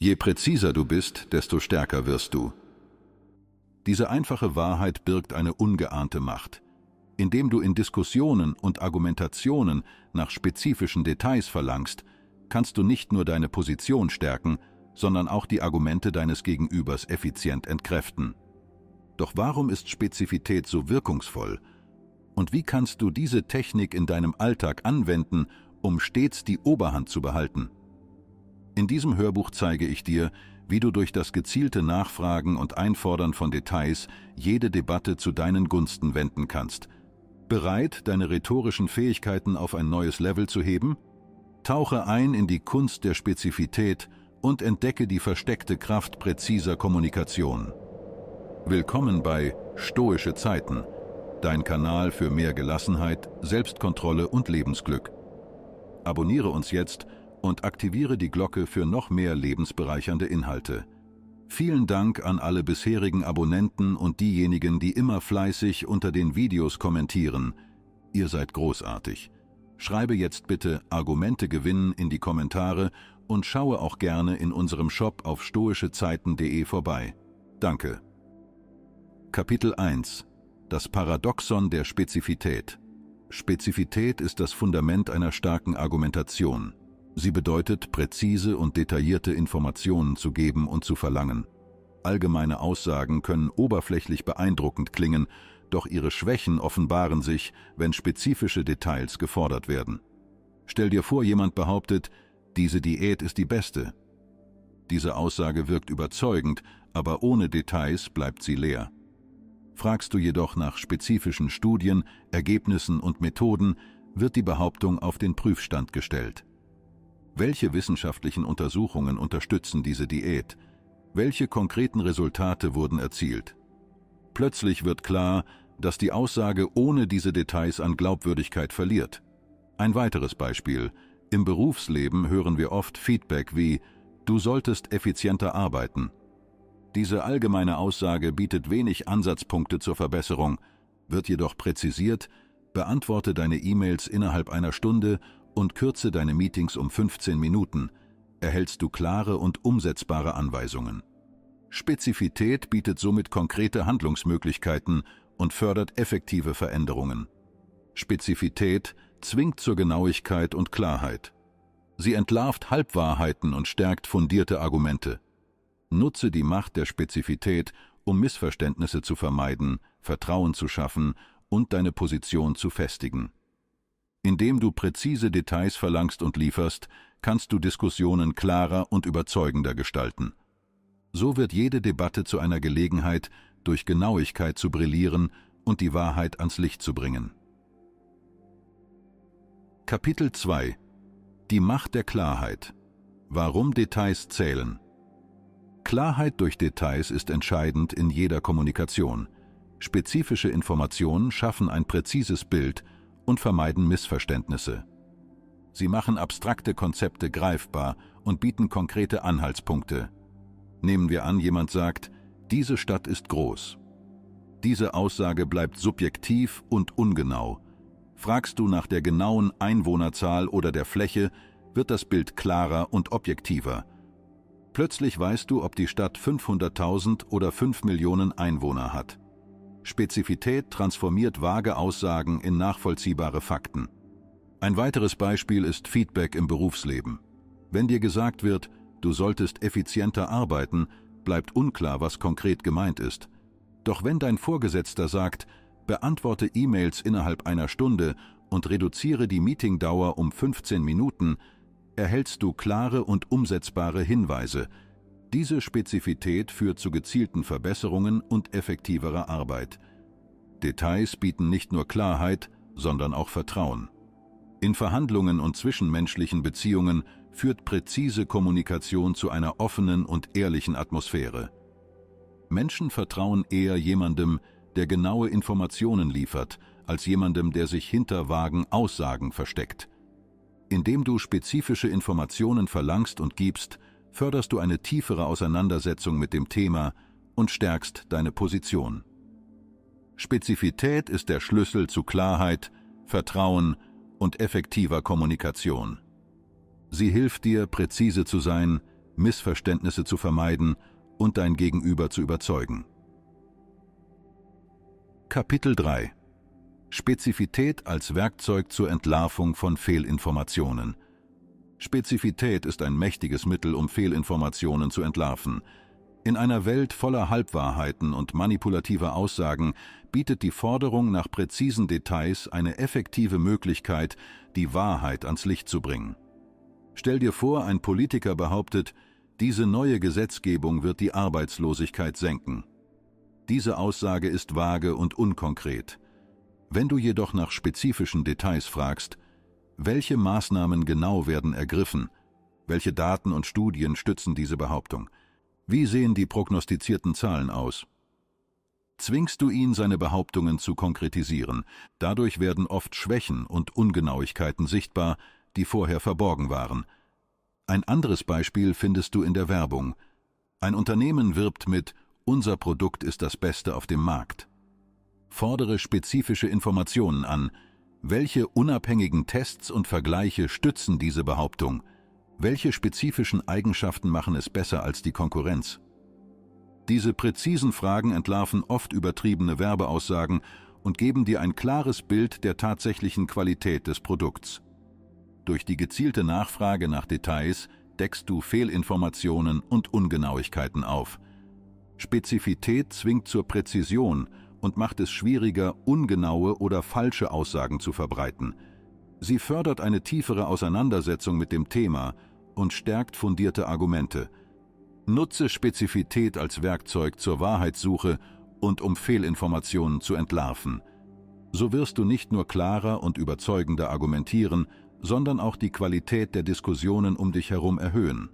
Je präziser du bist, desto stärker wirst du. Diese einfache Wahrheit birgt eine ungeahnte Macht. Indem du in Diskussionen und Argumentationen nach spezifischen Details verlangst, kannst du nicht nur deine Position stärken, sondern auch die Argumente deines Gegenübers effizient entkräften. Doch warum ist Spezifität so wirkungsvoll? Und wie kannst du diese Technik in deinem Alltag anwenden, um stets die Oberhand zu behalten? In diesem Hörbuch zeige ich dir, wie du durch das gezielte Nachfragen und Einfordern von Details jede Debatte zu deinen Gunsten wenden kannst. Bereit, deine rhetorischen Fähigkeiten auf ein neues Level zu heben? Tauche ein in die Kunst der Spezifität und entdecke die versteckte Kraft präziser Kommunikation. Willkommen bei Stoische Zeiten, dein Kanal für mehr Gelassenheit, Selbstkontrolle und Lebensglück. Abonniere uns jetzt und aktiviere die Glocke für noch mehr lebensbereichernde Inhalte. Vielen Dank an alle bisherigen Abonnenten und diejenigen, die immer fleißig unter den Videos kommentieren. Ihr seid großartig. Schreibe jetzt bitte Argumente gewinnen in die Kommentare und schaue auch gerne in unserem Shop auf stoischezeiten.de vorbei. Danke. Kapitel 1: Das Paradoxon der Spezifität. Spezifität ist das Fundament einer starken Argumentation. Sie bedeutet, präzise und detaillierte Informationen zu geben und zu verlangen. Allgemeine Aussagen können oberflächlich beeindruckend klingen, doch ihre Schwächen offenbaren sich, wenn spezifische Details gefordert werden. Stell dir vor, jemand behauptet, diese Diät ist die beste. Diese Aussage wirkt überzeugend, aber ohne Details bleibt sie leer. Fragst du jedoch nach spezifischen Studien, Ergebnissen und Methoden, wird die Behauptung auf den Prüfstand gestellt. Welche wissenschaftlichen Untersuchungen unterstützen diese Diät? Welche konkreten Resultate wurden erzielt? Plötzlich wird klar, dass die Aussage ohne diese Details an Glaubwürdigkeit verliert. Ein weiteres Beispiel: Im Berufsleben hören wir oft Feedback wie „Du solltest effizienter arbeiten“. Diese allgemeine Aussage bietet wenig Ansatzpunkte zur Verbesserung, wird jedoch präzisiert: Beantworte deine E-Mails innerhalb einer Stunde und kürze deine Meetings um 15 Minuten, erhältst du klare und umsetzbare Anweisungen. Spezifität bietet somit konkrete Handlungsmöglichkeiten und fördert effektive Veränderungen. Spezifität zwingt zur Genauigkeit und Klarheit. Sie entlarvt Halbwahrheiten und stärkt fundierte Argumente. Nutze die Macht der Spezifität, um Missverständnisse zu vermeiden, Vertrauen zu schaffen und deine Position zu festigen. Indem du präzise Details verlangst und lieferst, kannst du Diskussionen klarer und überzeugender gestalten. So wird jede Debatte zu einer Gelegenheit, durch Genauigkeit zu brillieren und die Wahrheit ans Licht zu bringen. Kapitel 2: Die Macht der Klarheit. Warum Details zählen. Klarheit durch Details ist entscheidend in jeder Kommunikation. Spezifische Informationen schaffen ein präzises Bild und vermeiden Missverständnisse. Sie machen abstrakte Konzepte greifbar und bieten konkrete Anhaltspunkte. Nehmen wir an, jemand sagt, diese Stadt ist groß. Diese Aussage bleibt subjektiv und ungenau. Fragst du nach der genauen Einwohnerzahl oder der Fläche, wird das Bild klarer und objektiver. Plötzlich weißt du, ob die Stadt 500.000 oder 5 Millionen Einwohner hat. Spezifität transformiert vage Aussagen in nachvollziehbare Fakten. Ein weiteres Beispiel ist Feedback im Berufsleben. Wenn dir gesagt wird, du solltest effizienter arbeiten, bleibt unklar, was konkret gemeint ist. Doch wenn dein Vorgesetzter sagt, beantworte E-Mails innerhalb einer Stunde und reduziere die Meetingdauer um 15 Minuten, erhältst du klare und umsetzbare Hinweise. Diese Spezifität führt zu gezielten Verbesserungen und effektiverer Arbeit. Details bieten nicht nur Klarheit, sondern auch Vertrauen. In Verhandlungen und zwischenmenschlichen Beziehungen führt präzise Kommunikation zu einer offenen und ehrlichen Atmosphäre. Menschen vertrauen eher jemandem, der genaue Informationen liefert, als jemandem, der sich hinter vagen Aussagen versteckt. Indem du spezifische Informationen verlangst und gibst, förderst du eine tiefere Auseinandersetzung mit dem Thema und stärkst deine Position. Spezifität ist der Schlüssel zu Klarheit, Vertrauen und effektiver Kommunikation. Sie hilft dir, präzise zu sein, Missverständnisse zu vermeiden und dein Gegenüber zu überzeugen. Kapitel 3: Spezifität als Werkzeug zur Entlarvung von Fehlinformationen. Spezifität ist ein mächtiges Mittel, um Fehlinformationen zu entlarven. In einer Welt voller Halbwahrheiten und manipulativer Aussagen bietet die Forderung nach präzisen Details eine effektive Möglichkeit, die Wahrheit ans Licht zu bringen. Stell dir vor, ein Politiker behauptet, diese neue Gesetzgebung wird die Arbeitslosigkeit senken. Diese Aussage ist vage und unkonkret. Wenn du jedoch nach spezifischen Details fragst, welche Maßnahmen genau werden ergriffen, welche Daten und Studien stützen diese Behauptung, wie sehen die prognostizierten Zahlen aus? Zwingst du ihn, seine Behauptungen zu konkretisieren. Dadurch werden oft Schwächen und Ungenauigkeiten sichtbar, die vorher verborgen waren. Ein anderes Beispiel findest du in der Werbung. Ein Unternehmen wirbt mit »Unser Produkt ist das Beste auf dem Markt«. Fordere spezifische Informationen an. Welche unabhängigen Tests und Vergleiche stützen diese Behauptung? Welche spezifischen Eigenschaften machen es besser als die Konkurrenz? Diese präzisen Fragen entlarven oft übertriebene Werbeaussagen und geben dir ein klares Bild der tatsächlichen Qualität des Produkts. Durch die gezielte Nachfrage nach Details deckst du Fehlinformationen und Ungenauigkeiten auf. Spezifität zwingt zur Präzision und macht es schwieriger, ungenaue oder falsche Aussagen zu verbreiten. Sie fördert eine tiefere Auseinandersetzung mit dem Thema und stärkt fundierte Argumente. Nutze Spezifität als Werkzeug zur Wahrheitssuche und um Fehlinformationen zu entlarven. So wirst du nicht nur klarer und überzeugender argumentieren, sondern auch die Qualität der Diskussionen um dich herum erhöhen.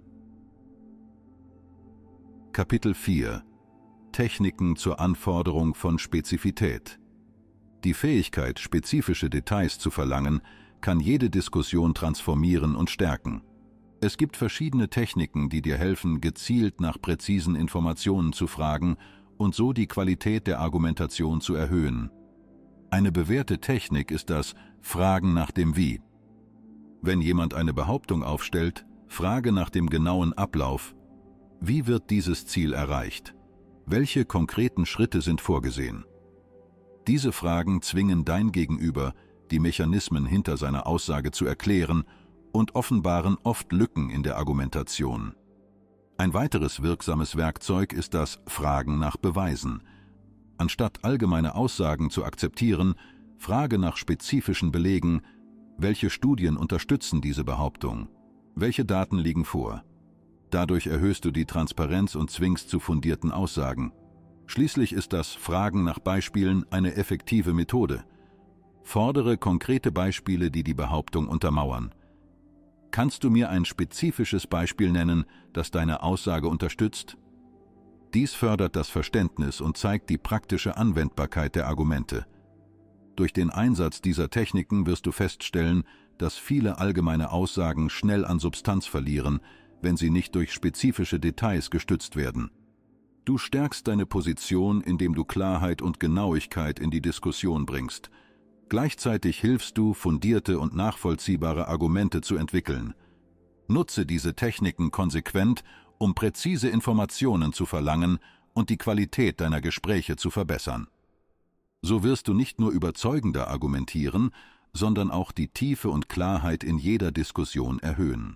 Kapitel 4: Techniken zur Anforderung von Spezifität. Die Fähigkeit, spezifische Details zu verlangen, kann jede Diskussion transformieren und stärken. Es gibt verschiedene Techniken, die dir helfen, gezielt nach präzisen Informationen zu fragen und so die Qualität der Argumentation zu erhöhen. Eine bewährte Technik ist das Fragen nach dem Wie. Wenn jemand eine Behauptung aufstellt, frage nach dem genauen Ablauf. Wie wird dieses Ziel erreicht? Welche konkreten Schritte sind vorgesehen? Diese Fragen zwingen dein Gegenüber, die Mechanismen hinter seiner Aussage zu erklären und offenbaren oft Lücken in der Argumentation. Ein weiteres wirksames Werkzeug ist das Fragen nach Beweisen. Anstatt allgemeine Aussagen zu akzeptieren, frage nach spezifischen Belegen. Welche Studien unterstützen diese Behauptung? Welche Daten liegen vor? Dadurch erhöhst du die Transparenz und zwingst zu fundierten Aussagen. Schließlich ist das Fragen nach Beispielen eine effektive Methode. Fordere konkrete Beispiele, die die Behauptung untermauern. Kannst du mir ein spezifisches Beispiel nennen, das deine Aussage unterstützt? Dies fördert das Verständnis und zeigt die praktische Anwendbarkeit der Argumente. Durch den Einsatz dieser Techniken wirst du feststellen, dass viele allgemeine Aussagen schnell an Substanz verlieren, wenn sie nicht durch spezifische Details gestützt werden. Du stärkst deine Position, indem du Klarheit und Genauigkeit in die Diskussion bringst. Gleichzeitig hilfst du, fundierte und nachvollziehbare Argumente zu entwickeln. Nutze diese Techniken konsequent, um präzise Informationen zu verlangen und die Qualität deiner Gespräche zu verbessern. So wirst du nicht nur überzeugender argumentieren, sondern auch die Tiefe und Klarheit in jeder Diskussion erhöhen.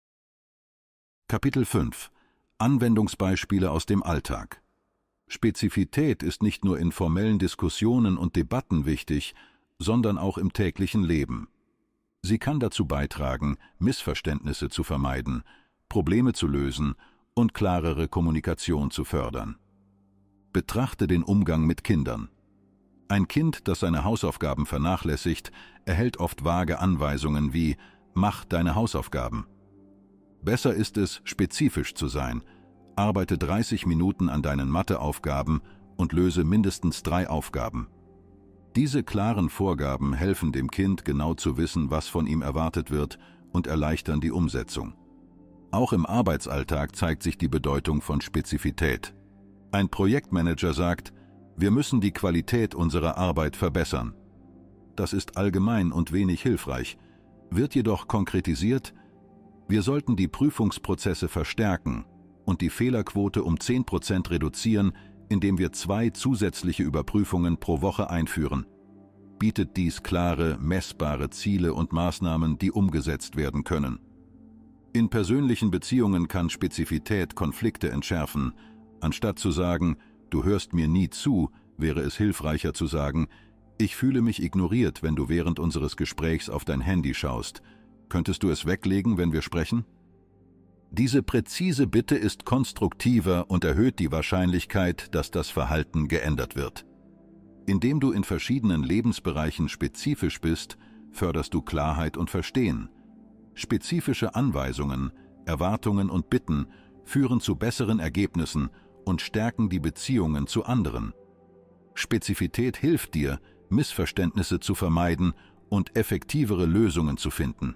Kapitel 5: Anwendungsbeispiele aus dem Alltag. Spezifität ist nicht nur in formellen Diskussionen und Debatten wichtig, sondern auch im täglichen Leben. Sie kann dazu beitragen, Missverständnisse zu vermeiden, Probleme zu lösen und klarere Kommunikation zu fördern. Betrachte den Umgang mit Kindern. Ein Kind, das seine Hausaufgaben vernachlässigt, erhält oft vage Anweisungen wie »Mach deine Hausaufgaben«. Besser ist es, spezifisch zu sein. Arbeite 30 Minuten an deinen Matheaufgaben und löse mindestens 3 Aufgaben. Diese klaren Vorgaben helfen dem Kind, genau zu wissen, was von ihm erwartet wird, und erleichtern die Umsetzung. Auch im Arbeitsalltag zeigt sich die Bedeutung von Spezifität. Ein Projektmanager sagt, wir müssen die Qualität unserer Arbeit verbessern. Das ist allgemein und wenig hilfreich, wird jedoch konkretisiert, Wir sollten die Prüfungsprozesse verstärken und die Fehlerquote um 10% reduzieren, indem wir 2 zusätzliche Überprüfungen pro Woche einführen. Bietet dies klare, messbare Ziele und Maßnahmen, die umgesetzt werden können. In persönlichen Beziehungen kann Spezifität Konflikte entschärfen. Anstatt zu sagen, du hörst mir nie zu, wäre es hilfreicher zu sagen, ich fühle mich ignoriert, wenn du während unseres Gesprächs auf dein Handy schaust. Könntest du es weglegen, wenn wir sprechen? Diese präzise Bitte ist konstruktiver und erhöht die Wahrscheinlichkeit, dass das Verhalten geändert wird. Indem du in verschiedenen Lebensbereichen spezifisch bist, förderst du Klarheit und Verstehen. Spezifische Anweisungen, Erwartungen und Bitten führen zu besseren Ergebnissen und stärken die Beziehungen zu anderen. Spezifität hilft dir, Missverständnisse zu vermeiden und effektivere Lösungen zu finden.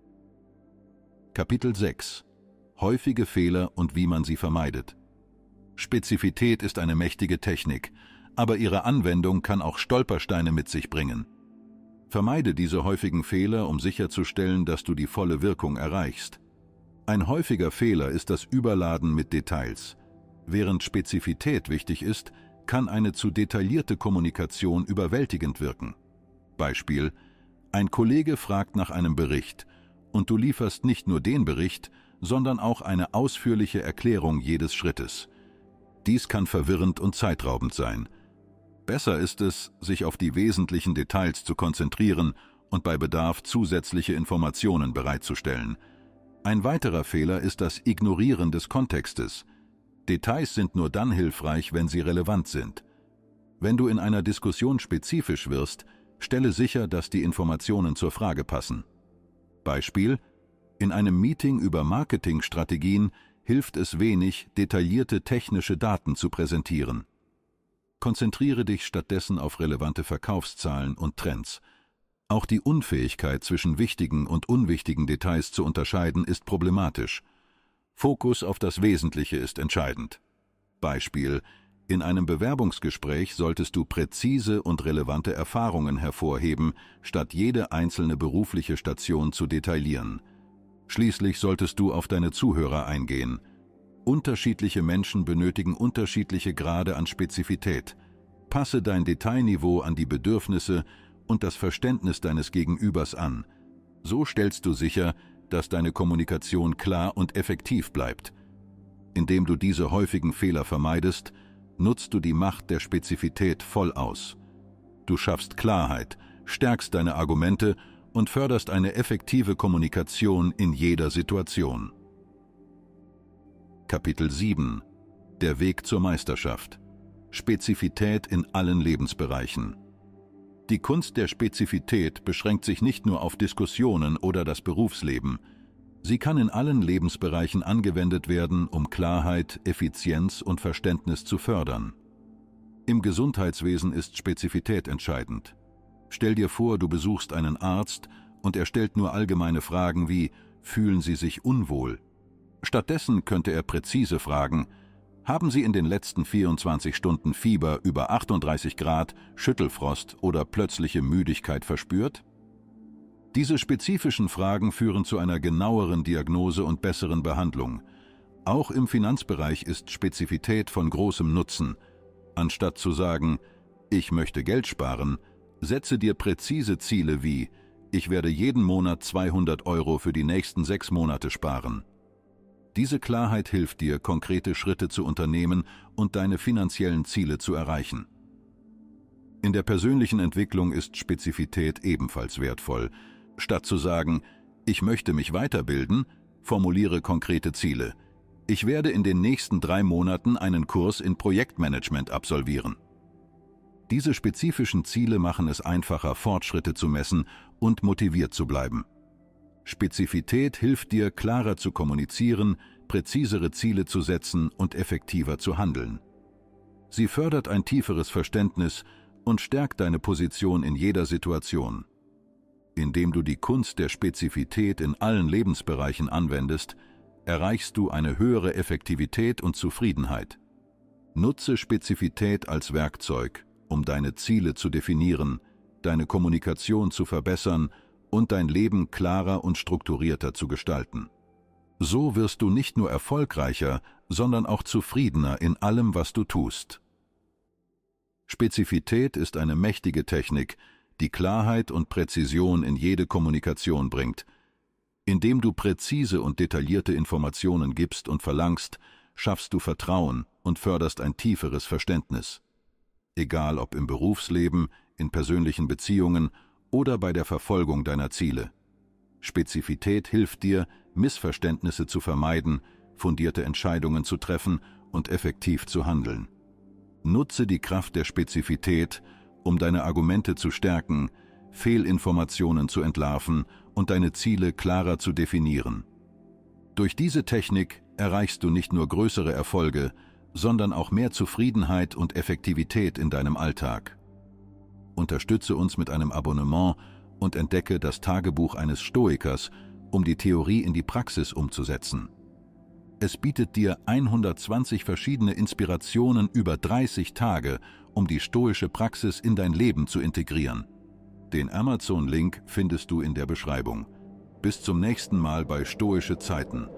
Kapitel 6: Häufige Fehler und wie man sie vermeidet. Spezifität ist eine mächtige Technik, aber ihre Anwendung kann auch Stolpersteine mit sich bringen. Vermeide diese häufigen Fehler, um sicherzustellen, dass du die volle Wirkung erreichst. Ein häufiger Fehler ist das Überladen mit Details. Während Spezifität wichtig ist, kann eine zu detaillierte Kommunikation überwältigend wirken. Beispiel: Ein Kollege fragt nach einem Bericht und du lieferst nicht nur den Bericht, sondern auch eine ausführliche Erklärung jedes Schrittes. Dies kann verwirrend und zeitraubend sein. Besser ist es, sich auf die wesentlichen Details zu konzentrieren und bei Bedarf zusätzliche Informationen bereitzustellen. Ein weiterer Fehler ist das Ignorieren des Kontextes. Details sind nur dann hilfreich, wenn sie relevant sind. Wenn du in einer Diskussion spezifisch wirst, stelle sicher, dass die Informationen zur Frage passen. Beispiel: In einem Meeting über Marketingstrategien hilft es wenig, detaillierte technische Daten zu präsentieren. Konzentriere dich stattdessen auf relevante Verkaufszahlen und Trends. Auch die Unfähigkeit, zwischen wichtigen und unwichtigen Details zu unterscheiden, ist problematisch. Fokus auf das Wesentliche ist entscheidend. Beispiel: In einem Bewerbungsgespräch solltest du präzise und relevante Erfahrungen hervorheben, statt jede einzelne berufliche Station zu detaillieren. Schließlich solltest du auf deine Zuhörer eingehen. Unterschiedliche Menschen benötigen unterschiedliche Grade an Spezifität. Passe dein Detailniveau an die Bedürfnisse und das Verständnis deines Gegenübers an. So stellst du sicher, dass deine Kommunikation klar und effektiv bleibt. Indem du diese häufigen Fehler vermeidest, nutzt du die Macht der Spezifität voll aus. Du schaffst Klarheit, stärkst deine Argumente und förderst eine effektive Kommunikation in jeder Situation. Kapitel 7: Der Weg zur Meisterschaft. Spezifität in allen Lebensbereichen. Die Kunst der Spezifität beschränkt sich nicht nur auf Diskussionen oder das Berufsleben. Sie kann in allen Lebensbereichen angewendet werden, um Klarheit, Effizienz und Verständnis zu fördern. Im Gesundheitswesen ist Spezifität entscheidend. Stell dir vor, du besuchst einen Arzt und er stellt nur allgemeine Fragen wie: Fühlen Sie sich unwohl? Stattdessen könnte er präzise fragen: Haben Sie in den letzten 24 Stunden Fieber über 38 Grad, Schüttelfrost oder plötzliche Müdigkeit verspürt? Diese spezifischen Fragen führen zu einer genaueren Diagnose und besseren Behandlung. Auch im Finanzbereich ist Spezifität von großem Nutzen. Anstatt zu sagen, ich möchte Geld sparen, setze dir präzise Ziele wie: Ich werde jeden Monat 200 € für die nächsten 6 Monate sparen. Diese Klarheit hilft dir, konkrete Schritte zu unternehmen und deine finanziellen Ziele zu erreichen. In der persönlichen Entwicklung ist Spezifität ebenfalls wertvoll. Statt zu sagen, ich möchte mich weiterbilden, formuliere konkrete Ziele. Ich werde in den nächsten 3 Monaten einen Kurs in Projektmanagement absolvieren. Diese spezifischen Ziele machen es einfacher, Fortschritte zu messen und motiviert zu bleiben. Spezifität hilft dir, klarer zu kommunizieren, präzisere Ziele zu setzen und effektiver zu handeln. Sie fördert ein tieferes Verständnis und stärkt deine Position in jeder Situation. Indem du die Kunst der Spezifität in allen Lebensbereichen anwendest, erreichst du eine höhere Effektivität und Zufriedenheit. Nutze Spezifität als Werkzeug, um deine Ziele zu definieren, deine Kommunikation zu verbessern und dein Leben klarer und strukturierter zu gestalten. So wirst du nicht nur erfolgreicher, sondern auch zufriedener in allem, was du tust. Spezifität ist eine mächtige Technik, die Klarheit und Präzision in jede Kommunikation bringt. Indem du präzise und detaillierte Informationen gibst und verlangst, schaffst du Vertrauen und förderst ein tieferes Verständnis. Egal ob im Berufsleben, in persönlichen Beziehungen oder bei der Verfolgung deiner Ziele. Spezifität hilft dir, Missverständnisse zu vermeiden, fundierte Entscheidungen zu treffen und effektiv zu handeln. Nutze die Kraft der Spezifität, um deine Argumente zu stärken, Fehlinformationen zu entlarven und deine Ziele klarer zu definieren. Durch diese Technik erreichst du nicht nur größere Erfolge, sondern auch mehr Zufriedenheit und Effektivität in deinem Alltag. Unterstütze uns mit einem Abonnement und entdecke das Tagebuch eines Stoikers, um die Theorie in die Praxis umzusetzen. Es bietet dir 120 verschiedene Inspirationen über 30 Tage, um die stoische Praxis in dein Leben zu integrieren. Den Amazon-Link findest du in der Beschreibung. Bis zum nächsten Mal bei Stoische Zeiten.